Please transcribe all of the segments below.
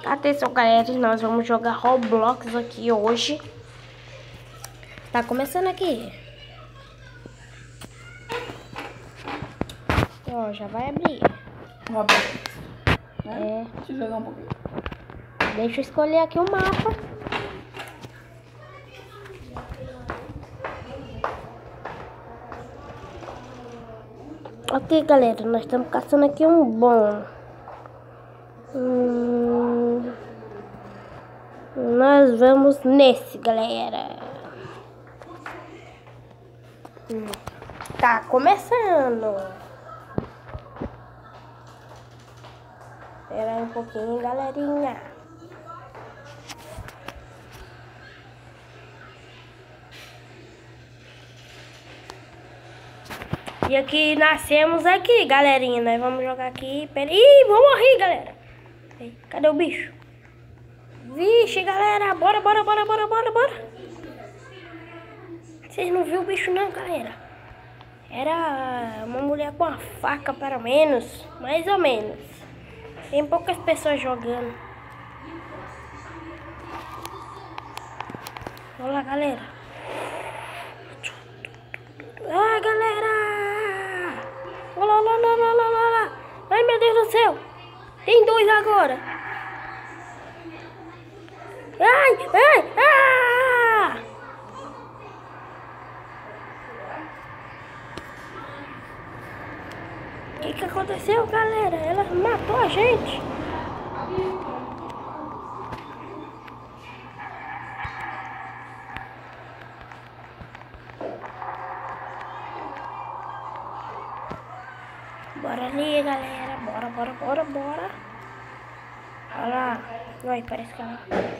Atenção, galera, nós vamos jogar Roblox aqui hoje. Tá começando aqui. Ó, já vai abrir. Roblox. É. Deixa eu jogar um pouquinho. Deixa eu escolher aqui o mapa. Ok, galera, nós estamos caçando aqui um bom. Nós vamos nesse, galera. Tá começando. Espera aí um pouquinho, galerinha. E aqui nascemos aqui, galerinha. Nós vamos jogar aqui. Pera... Ih, vou morrer, galera. Cadê o bicho? Vixe, galera. Bora. Vocês não viram o bicho não, galera. Era uma mulher com uma faca, pelo menos. Mais ou menos. Tem poucas pessoas jogando. Olha lá, galera. Ah, galera! Olha lá. Ai, meu Deus do céu. Tem dois agora. Ai! Ah! O que aconteceu, galera? Ela matou a gente. Bora ali, galera. Bora. Olha lá. Vai, parece que ela...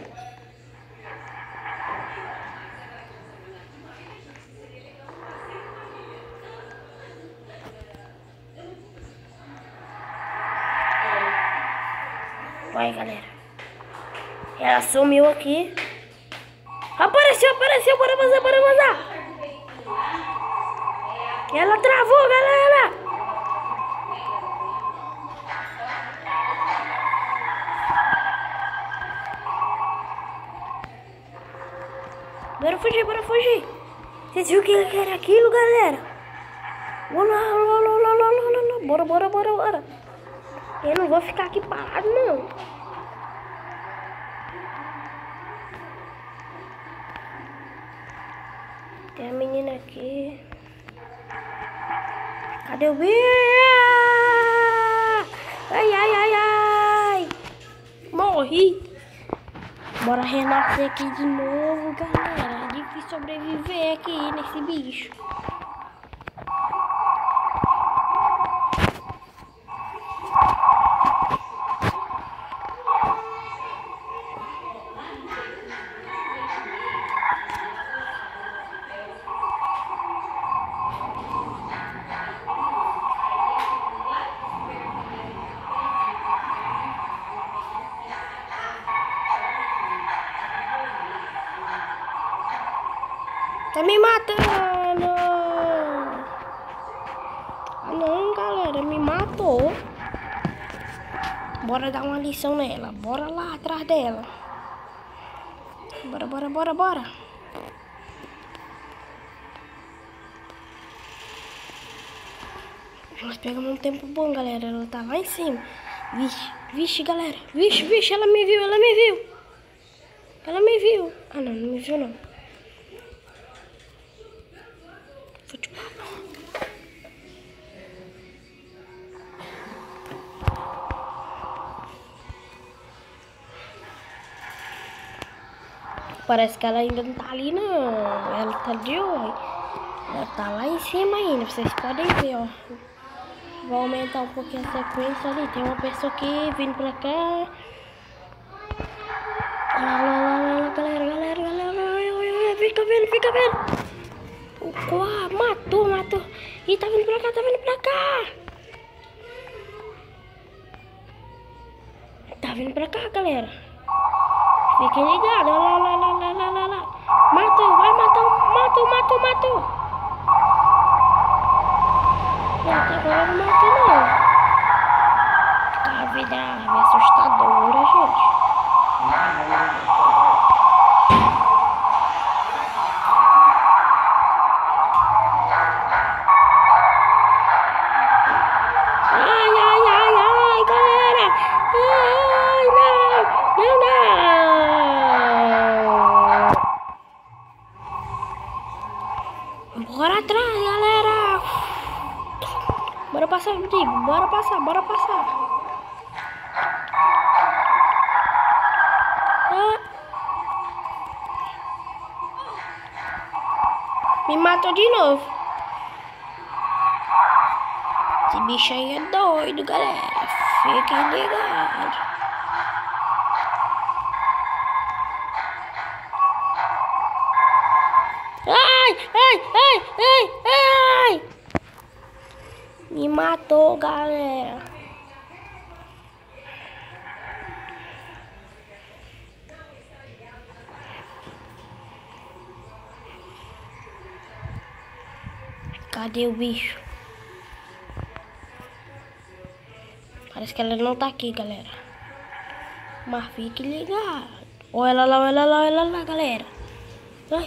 Vai, galera. Ela sumiu aqui. Apareceu. Bora vazar. Ela travou, galera. Bora fugir. Vocês viram que era aquilo, galera? Bora. Eu não vou ficar aqui parado, não. Tem a menina aqui. Cadê o bicho? Ai. Morri. Bora renascer aqui de novo, galera. É difícil sobreviver aqui nesse bicho. Tá me matando! Ah não, galera, me matou. Bora dar uma lição nela. Bora lá atrás dela. Bora. Nós pegamos um tempo bom, galera. Ela tá lá em cima. Vixe, galera. Vixe, ela me viu. Ah não me viu não. Parece que ela ainda não tá ali, não. Ela tá de olho. Ela tá lá em cima ainda. Vocês podem ver, ó. Vou aumentar um pouquinho a sequência ali. Tem uma pessoa aqui vindo pra cá. Olha lá, galera. Fica vendo. Matou. Ih, tá vindo pra cá. Tá vindo pra cá, galera. Fiquem ligados. Olha lá. Matou. E até agora não matou, não. A vida é assustadora, gente. Ai, galera! Ai, não! Bora atrás, galera! Bora passar, Rodrigo! Bora passar! Me matou de novo. Esse bicho aí é doido, galera. Fiquem ligados. Ai! Me matou, galera. Cadê o bicho? Parece que ela não tá aqui, galera. Mas fique ligado. Olha ela lá, galera. Ai.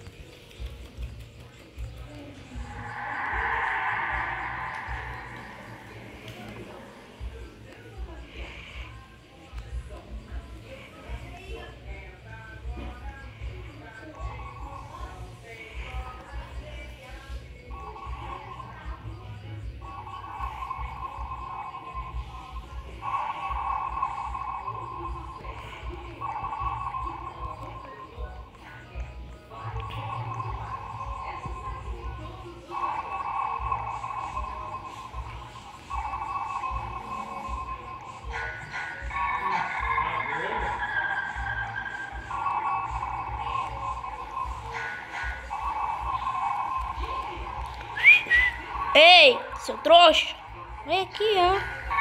Ei, seu trouxa. Vem aqui, ó.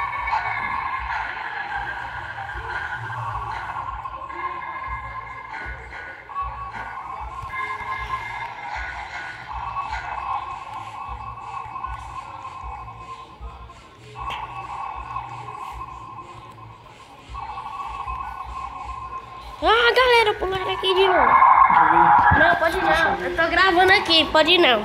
Ah, galera, pularam aqui de novo. Não, pode não. Eu tô gravando aqui, pode não.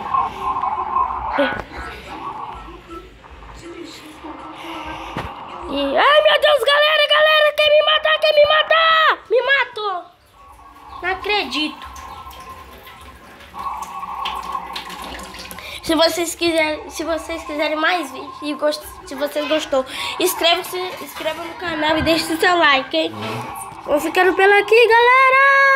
Ai, meu Deus, galera, quer me matar, me matou. Não acredito. Se vocês quiserem mais vídeos e se vocês gostou, inscreva no canal e deixe seu like, hein? Vou ficando pela aqui, galera.